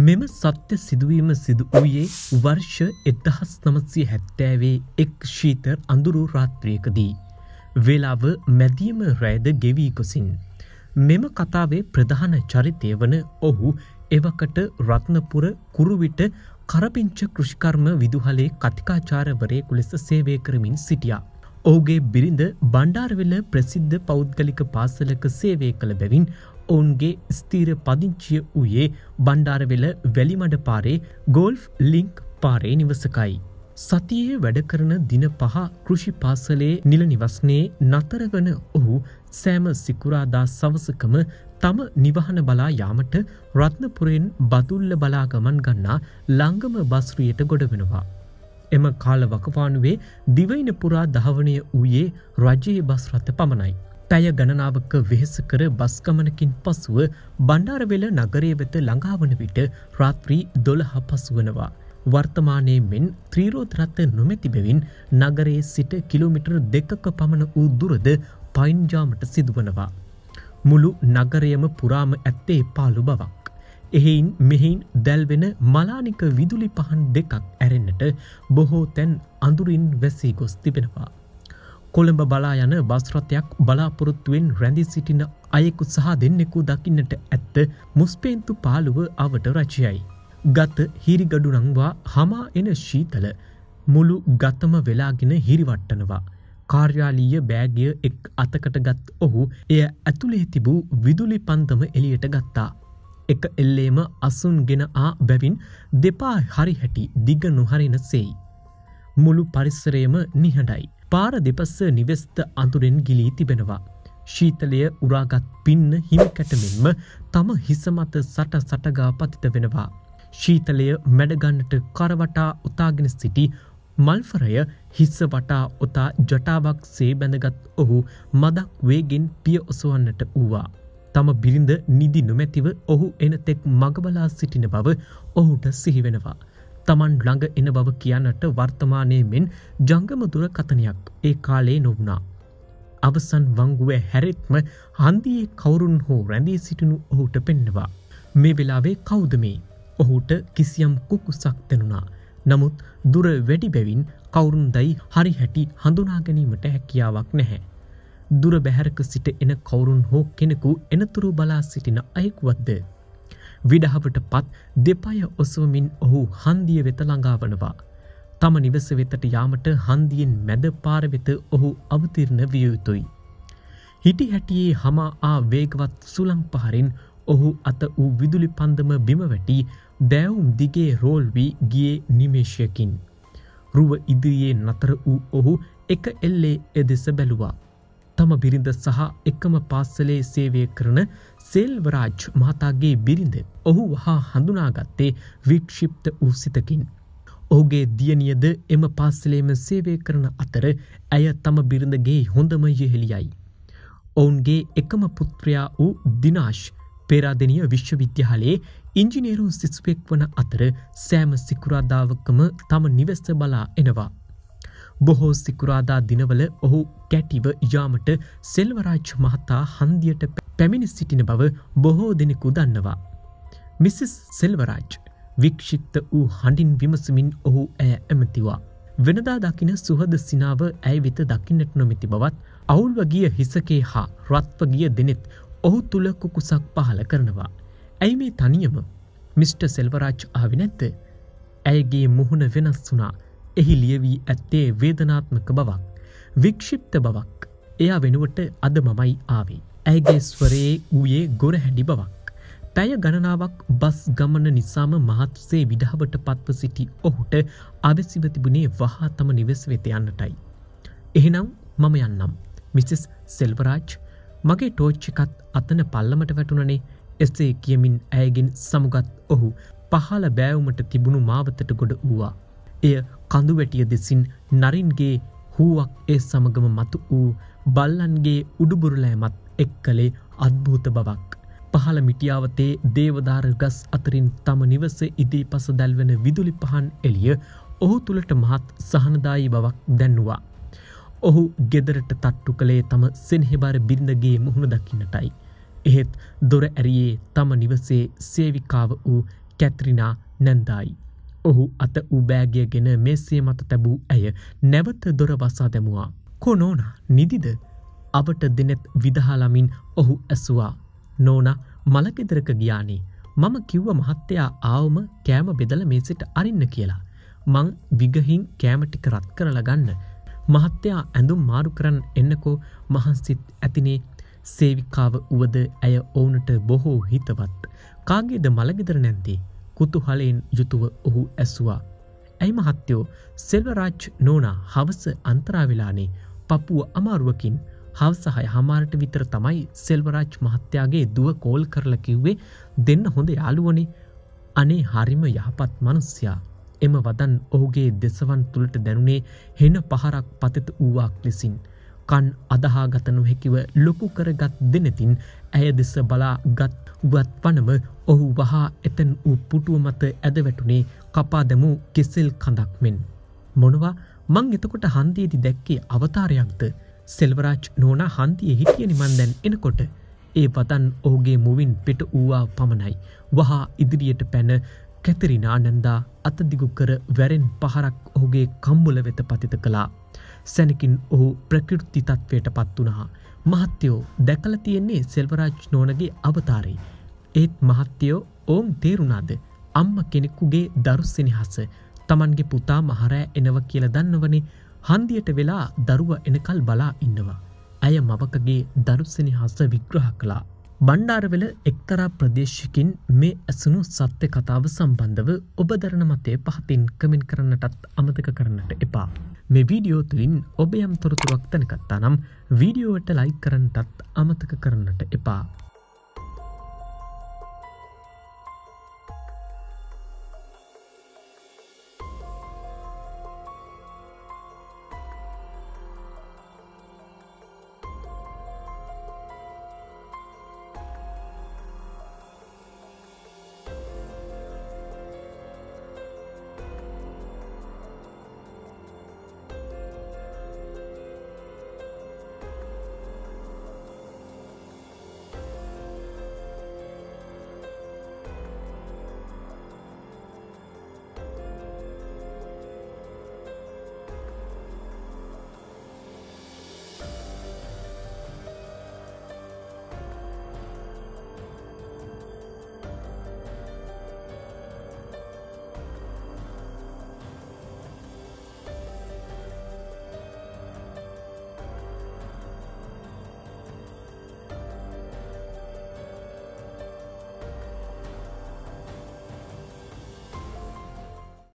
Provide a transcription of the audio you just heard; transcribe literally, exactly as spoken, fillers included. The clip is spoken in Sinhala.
මෙම සත්‍ය සිදුවීම සිදු වූයේ වර්ෂ එක්දහස් නවසිය හැත්තෑවේ එක් ශීත අඳුරු රාත්‍රියකදී. වේලාව මැදියම රැයද ගෙවී ගොසින්. මෙම කතාවේ ප්‍රධාන චරිතය වන ඔහු එවකට රත්නපුර කුරුවිට කරපිංච කෘෂිකර්ම විදුහලේ කතිකාචාර්යවරයෙකු ලෙස සේවය කරමින් සිටියා. ඔහුගේ බිරිඳ බණ්ඩාරවෙල ප්‍රසිද්ධ පෞද්ගලික පාසලක සේවය කළ බැවින් ඔවුන්ගේ ස්ථීර පදිංචිය වූයේ බණ්ඩාරවෙල වැලිමඩ පාරේ ගෝල්ෆ් ලින්ක් පාරේ නිවසකයි. සතියේ වැඩ කරන දින පහ කෘෂි පාසලේ නිල නිවස්නේ නතර වන ඔහු සෑම සිකුරාදා සවසකම තම නිවහන බලා යාමට රත්නපුරෙන් බදුල්ල බලා ගමන් ගන්නා ළංගම බස්රියට ගොඩ වෙනවා. එම කාල වකවානුවේ දිවයින පුරා දහවනය වූයේ රජයේ බස් රථ පමණයි. පැය ගණනාවක වෙහෙස කර බස් ගමනකින් පසුව බණ්ඩාරවෙල නගරය වෙත ළඟා වන විට රාත්‍රී දොළහ පසු වනවා. වර්තමානයේ මෙන් ත්‍රිරෝද රථ නොමැති බැවින් නගරයේ සිට කිලෝමීටර් දෙකක පමණ වූ දුරද පයින් යාමට සිදුවනවා. මුළු නගරයම පුරාම ඇත්තේ පාළු බවක්. එහෙයින් මෙහෙයින් දැල්වෙන මලානික විදුලි පහන් දෙකක් ඇරෙන්නට බොහෝ තැන් අඳුරින් වැසී ගොස් තිබෙනවා. කොළඹ බලා යන බස් රථයක් බලාපොරොත්තුවෙන් රැඳී සිටින අයෙකු සහ දෙන්නෙකු දකින්නට ඇත්ත මුස්පේන්තු පාළුව අවට රජයයි. ගත හිරිගඩු නංවා හමා එන ශීතල මුළු ගතම වෙලාගෙන හිරිවට්ටනවා. කාර්යාලීය බෑගය එක් අතකට ගත් ඔහු එය ඇතුලේ තිබූ විදුලි පන්දම එළියට ගත්තා. එක එල්ලේම අසුන්ගෙන ආ බැවින් දෙපා හරි හැටි දිග නොහරින සේයි. මුළු පරිසරයම නිහඬයි. පාර දෙපස නිවෙස්ත අඳුරෙන් ගිලී තිබෙනවා. ශීතලය උරාගත් පින්න හිමිකැටමෙන්ම තම හිස මත සට සටගා පතිත වෙනවා. ශීතලය මැඩගන්නට කරවටා උතාගෙන සිටි මල්ෆරය හිස්ස වටා ඔතා ජටාවක් සේ බැඳගත් ඔහු මදක් වේගෙන් පිය ඔසවන්නට වූවා. තම බිරිඳ නිදි නොමැතිව ඔහු එනතෙක් මගබලා සිටින බව ඔහුට සිහිවෙනවා. තමන් ළඟ එන බව කියන්නට වර්තමානයේ මෙන් ජංගම දුරකථනයක් ඒ කාලේ නොවුණා. අවසන් වංගුවේ හැරෙත්ම හන්දියේ කවුරුන් හෝ රැඳී සිටිනු ඔහුට පෙන්නවා. මේ වෙලාවේ කවුද මේ? ඔහුට කිසියම් කුකුසක් දැනුණා. නමුත් දුර වැඩි බැවින් කවුරුන්දයි හරි හැටි හඳුනා ගැනීමට හැකියාවක් නැහැ. දුර බැහැරක සිට එන කවුරුන් හෝ කෙනෙකු එනතුරු බලා සිටින අයෙකුවත්ද? විඩහවට පත් දෙපය ඔසවමින් ඔහු හන්දිය වෙත ළඟා වනවා. තම නිවස වෙතට යාමට හන්දියෙන් මැද පාර වෙත ඔහු අවතීර්ණ විය යුතුයි. හිටි හැටියේ හමා ආ වේගවත් සුළං පහරින් ඔහු අත වූ විදුලි පන්දම බිම වැටි දෑවුම් දිගේ රෝල් වී ගියේ නිමේෂයකින්. රුව ඉදිරියේ නතර වූ ඔහු එක එල්ලේ එදෙස බැලුවා. තම බිරිඳ සහ එකම පාසලේ සේවය කරන සෙල්වරාජ් මහතාගේ බිරිඳ ඔහු වහා හඳුනාගත්තේ වික්ෂිප්ත වූ සිතකින්. ඔහුගේ දියණියද එම පාසලේම සේවය කරන අතර ඇය තම බිරිඳගේ හොඳම යෙහෙළියයි. ඔවුන්ගේ එකම පුත්‍රයා වූ දිනාෂ් පේරාදෙණිය විශ්වවිද්‍යාලයේ ඉංජිනේරු සිසුවෙක් වන අතර සෑම සිකුරාදාවකම තම නිවෙස බලා එනවා. බොහෝ සිකුරාදා දිනවල ඔහු කැටිව යාමට සෙල්වරාජ් මහතා හන්දියට පැමිණ සිටින බව බොහෝ දෙනෙකු දන්නවා. මිසිස් සෙල්වරාජ් වික්ෂිප්ත වූ හඬින් විමසමින් ඔහු ඇය ඇමතිවා. වෙනදා දකින සුහද සිනාව ඇය වෙත දකින්නට නොමැති බවත් අවුල්ව ගිය හිසකේ හා රත්ව ගිය දෙනෙත් ඔහු තුල කුකුසක් පහල කරනවා. ඇයි මේ තනියම? මිස්ටර් සෙල්වරාජ් ආවේ නැද්ද? ඇයගේ මුහුණ වෙනස් වුණා. එහි ලියවී ඇත්තේ වේදනාත්මක බවක්, වික්ෂිප්ත බවක්. එයා වෙනුවට අද මමයි ආවේ. ඇයගේ ස්වරයේ ඌයේ ගොරහැඩි බවක්. පැය ගණනාවක් බස් ගමන නිසාම මහත්සේ විඩහවට පත්ව සිටි ඔහුට අවැසිව තිබුණේ වහා තම නිවෙස් වෙත යන්නටයි. එහෙනම් මම යන්නම්. මිසස් සෙල්වරාජ්, මගේ ටෝච් එකත් අතන පල්ලමට වැටුණනේ. එසේ කියමින් ඇයගෙන් සමුගත් ඔහු පහළ බෑවුමට තිබුණු මාවතට ගොඩ වූවා. එය කඳුවැටිය දෙසින් නරින්ගේ හුවක් ඒ සමගම මතු වූ බල්ලන්ගේ උඩුබුරුලෑමත් එක් කළේ අද්භූත බවක්. පහළ මිටියාවතේ දේවදාර ගස් අතරින් තම නිවස ඉදී පස දැල්වෙන විදුලි පහන් එළිය ඔහු තුළට මහත් සහනදායී බවක් දැන්නුවා. ඔහු ගෙදරට තට්ටු කළේ තම සෙනෙහබර බිරිඳගේ මුහුණ දකින්නටයි. එහෙත් දොර ඇරියේ තම නිවසේ සේවිකාව වූ කැත්‍රිනා නැන්දායි. ඔහු අත උබෑගයගෙන මේසේ මත තැබූ ඇය නැවත දොර වසා දැමුවා. කෝ නෝනා නිදිද? අවට දෙනෙත් විදහාලමින් ඔහු ඇසුවා. නෝනා මලගෙදරක ගියානේ. මම කිව්ව මහත්තයා ආවම කෑම බෙදලා මේසෙට අරින්න කියලා. මං විගහින් කෑම ටික රත් කරලා ගන්න. මහත්තයා ඇඳුම් මාරු කරන්න එන්නකෝ මහන්සිත් ඇතිනේ. සේවිකාව උවද ඇය ඔවුනට බොහෝ හිතවත්. කාගේද මලගෙදර නැන්දේ? කුතුහලයෙන් යුතුව ඔහු ඇසුවා. ඇයි මහත්තයෝ සෙල්වරාජ් නෝනා හවස අන්තරා වෙලානේ. පපුව අමාරුවකින් හවස හය හමාරට විතර තමයි සෙල්වරාජ් මහත්තයාගේ දුව කෝල් කරලා කිව්වේ දෙන්න හොඳ යාළුවනේ. අනේ හරිම යහපත් මිනිස්සයා. එම වදන් ඔහුගේ දෙසවන් තුලට දැනුනේ හෙන පහරක් පතිත වූවක් ලෙසින්. කන් අදහා ගත නොහැකිව ලොකු කරගත් දෙනෙතින් ඇය දෙස බලා ගත් වත් වනම ඔහු වහා එතන් වූ පුටුව මත ඇද වැටුනේ කපා දැමූ කෙසෙල් කඳක් මෙන්. මොනවා මං එතකොට හන්දියේදී දැක්කේ අවතාරයක්ද? සෙල්වරාජ් නෝනා හන්දියේ හිටියනි මන් දැන් එනකොට. ඒ වදන් ඔහුගේ මුවින් පිට වූවා පමණයි. වහා ඉදිරියට පැන කැතරිනා නන්දා අතදිගු කර වැරෙන් පහරක් ඔහුගේ කම්බුල වෙත පතිත කළා. සැනකින් ඔහු ප්‍රකෘති තත්වයට පත් වුණා. මහත්තයෝ දැකලා තියෙන්නේ සෙල්වරාජ් නෝනගේ අවතාරය. ඒත් මහත්තයෝ ඕම් තේරුණාද? අම්මා කෙනෙකුගේ දරු සෙනෙහස. Tamanගේ පුතා මහරෑ එනවා කියලා දන්නවනේ. හන්දියට වෙලා දරුවා එනකල් බලා ඉන්නවා. ඇය මවකගේ දරු සෙනෙහස විග්‍රහ කළා. බණ්ඩාරවල එක්තරා ප්‍රදේශයකින් මේ ඇසුණු සත්‍ය කතාව සම්බන්ධව ඔබ දරන මතය පහතින් කමෙන්ට් කරන්නටත් අමතක කරන්නට එපා. මේ වීඩියෝ තුලින් ඔබ යම් තොරතුරක් දැනගත්තා නම් වීඩියෝවට ලයික් කරන්නටත් අමතක කරන්නට එපා.